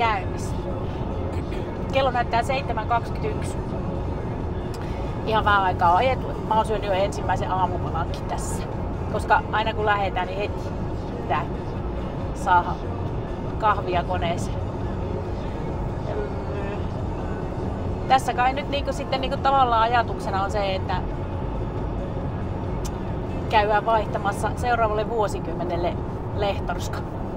käynnissä. Kello näyttää 7.21. Ihan vähän aikaa on ajettu. Mä oon syönyt jo ensimmäisen aamupalankin tässä. Koska aina kun lähdetään, niin heti pitää saada kahvia koneeseen. Tässä kai nyt sitten tavallaan ajatuksena on se, että käydään vaihtamassa seuraavalle vuosikymmenelle Lehtorska.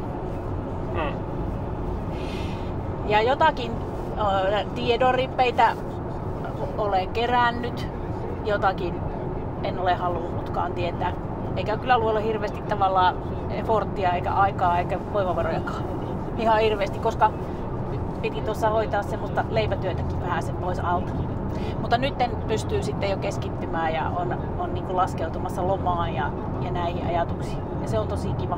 Ja jotakin tiedonrippeitä olen kerännyt, jotakin en ole halunnutkaan tietää. Eikä kyllä luolla hirveästi tavallaan efforttia eikä aikaa eikä voimavarojakaan. Ihan hirveästi, koska piti tuossa hoitaa semmoista leipätyötäkin vähän sen pois alta. Mutta nyt pystyy sitten jo keskittymään ja on niin kuin laskeutumassa lomaan ja näihin ajatuksiin. Ja se on tosi kiva.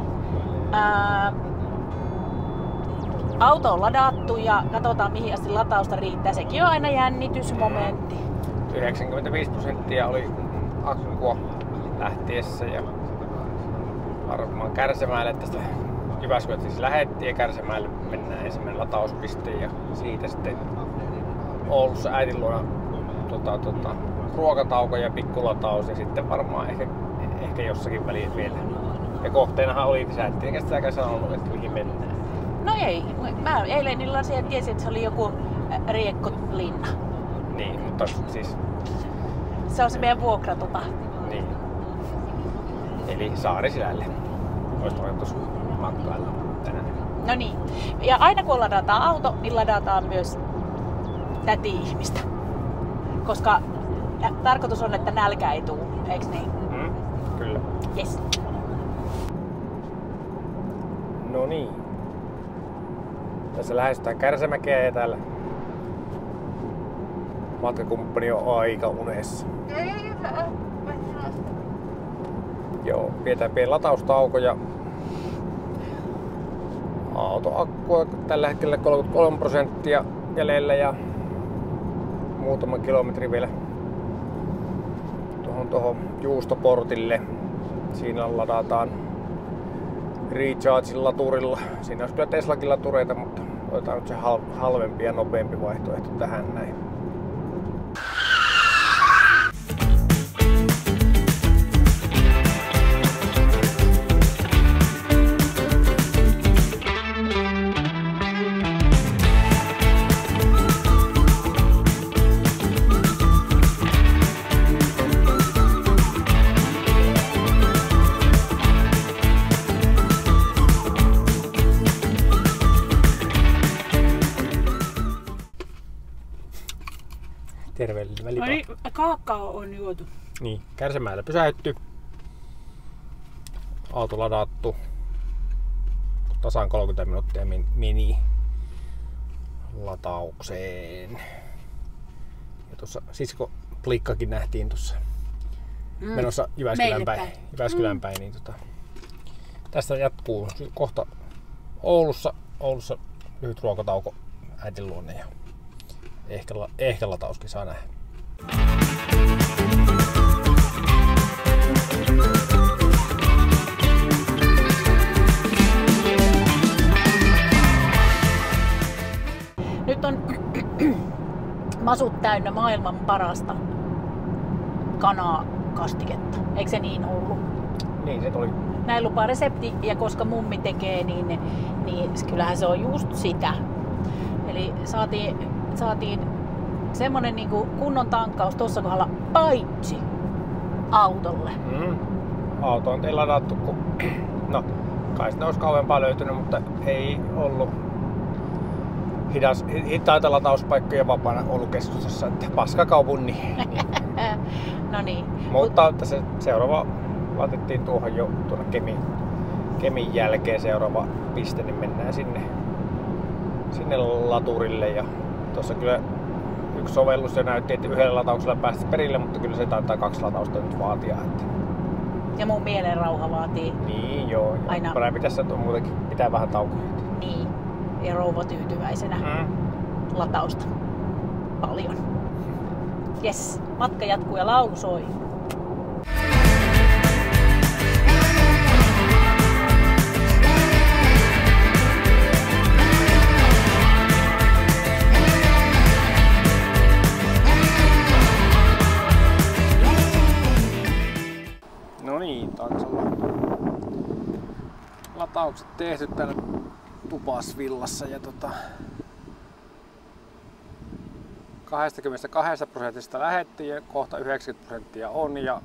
Auto on ladattu ja katsotaan mihin asti latausta riittää. Sekin on aina jännitysmomentti. 95% oli akkua lähtiessä ja varmaan Kärsämäelle tästä Jyväskylältä siis lähettiin ja Kärsämäelle mennään ensimmäinen latauspiste ja siitä sitten Oulussa äidin luona ruokatauko ja pikkulataus ja sitten varmaan ehkä jossakin väliin vielä. Ja kohteenahan oli, sä et tietenkään sanonut, että mihin mennään. No ei, mä eilen illalla siellä tiesin, että se oli joku Riekkolinna. Niin, mutta siis... Se on se meidän vuokratupa. Niin. Eli Saarisilälle. Olisi toivotus matkailla tänään. No niin. Ja aina kun ladataan auto, niin ladataan myös täti-ihmistä. Koska tarkoitus on, että nälkä ei tule, eikö niin? Kyllä. Yes. No niin. Tässä lähestytään Kärsämäkeä ja täällä matkakumppani on aika unessa. Joo, pidetään pieni lataustauko ja autoakkua tällä hetkellä 33% jäljellä ja muutama kilometri vielä tuohon Juustoportille. Siinä ladataan Rechargein laturilla. Siinä olisi kyllä Teslakin latureita, mutta otetaan nyt se halvempi ja nopeampi vaihtoehto tähän näin. Terveellinen välipala. No niin, kaakao on juotu. Niin, Kärsämäellä pysähdytty. Auto ladattu. Tasan 30 minuuttia meni lataukseen. Ja tuossa sisko Plikkakin nähtiin tuossa menossa Jyväskylän päin. Niin tästä jatkuu kohta Oulussa lyhyt ruokatauko äitin luonne ja ehkä latauskin saa nähdä. Nyt on masut täynnä maailman parasta kanakastiketta. Eikö se niin ollut? Niin se tuli. Näin lupaa resepti ja koska mummi tekee, niin kyllähän se on just sitä. Eli saatiin semmonen niinku kunnon tankkaus tuossa kohdalla paitsi autolle. Auto on ladattu, kun no kai sitä olisi kauempaa löytynyt, mutta ei ollut hitaita latauspaikkoja vapaana Oulu-keskustassa, että paskakaupungin. No niin. Mutta tässä seuraava laitettiin tuohon jo tuonne Kemin jälkeen seuraava piste, niin mennään sinne laturille ja tuossa kyllä yksi sovellus jo näytti, että yhdellä latauksella päästä perille, mutta kyllä se taitaa 2 latausta nyt vaatia. Että... Ja mun mielen rauha vaatii. Niin joo. Aina. Pitäisi muutenkin pitää vähän taukoja. Niin. Ja rouva tyytyväisenä latausta. Paljon. Jes, matka jatkuu ja laulu soi. tehty täällä Tupasvillassa ja 22% lähettiin ja kohta 90% on ja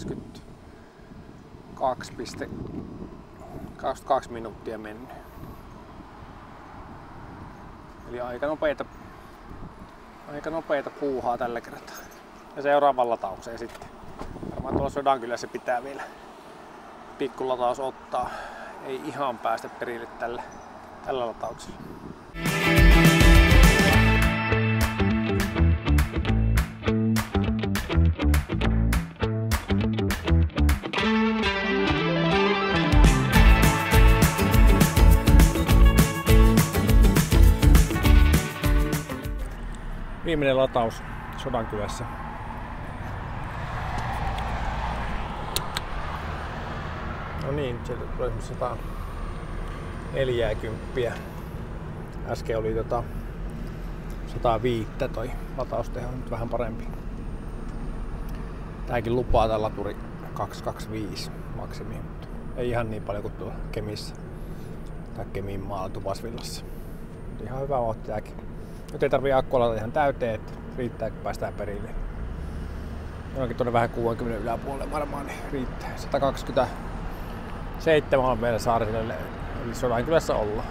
22 minuuttia mennyt. Eli aika nopeita puuhaa tällä kertaa. Ja seuraavaan lataukseen sitten. Varmaan tuolla Sodankylässä pitää vielä pikkulataus ottaa. Ei ihan päästä perille tällä latauksella. Viimeinen lataus Sodankylässä. No niin, sieltä tulee 140. Äsken oli 105 toi latausteho, nyt vähän parempi. Tääkin lupaa tää laturi 225 maksimi, mutta ei ihan niin paljon kuin tuolla Kemissä tai Kemin maalla Tupasvillassa. Ihan hyvä vauhti tääkin. Nyt ei tarvii akkua ladata ihan täyteen, että riittää kun päästään perille. Jonkin tuonne vähän 60 yläpuolelle varmaan niin riittää. 127 on meillä Saariselälle, eli Sodankylässä ollaan.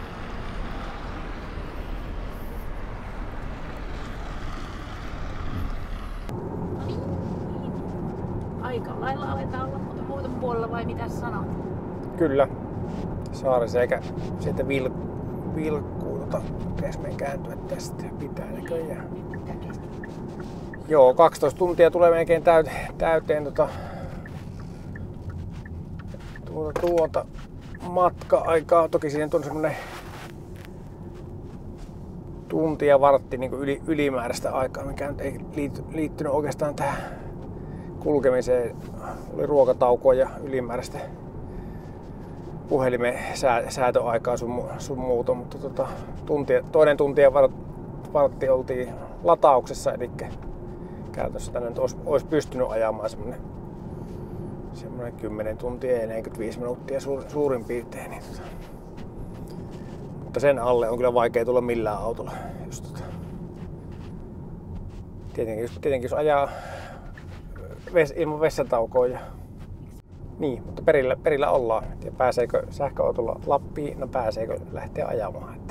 Aika lailla aletaan olla muuten puolella vai mitä sanot? Kyllä. Saariseläkä sieltä vilkkuu. Pitäis meidän kääntyä tästä. Pitää näköjään. Joo, 12 tuntia tulee melkein täyteen tuota matka-aikaa. Toki siinä on semmonen tunti ja vartti niin kuin ylimääräistä aikaa, mikä nyt ei liittynyt oikeastaan tähän kulkemiseen. Oli ruokataukoa ja ylimääräistä puhelimen säätöaikaa sun muuta, mutta toinen tunti ja vartti oltiin latauksessa, eli käytössä tänne olisi pystynyt ajamaan semmoinen 10 tuntia ja 45 minuuttia suurin piirtein. Niin mutta sen alle on kyllä vaikea tulla millään autolla. Tietenkin jos ajaa ilman vessataukoa ja niin, mutta perillä ollaan. Ja pääseekö sähköautolla Lappiin? No pääseekö lähteä ajamaan?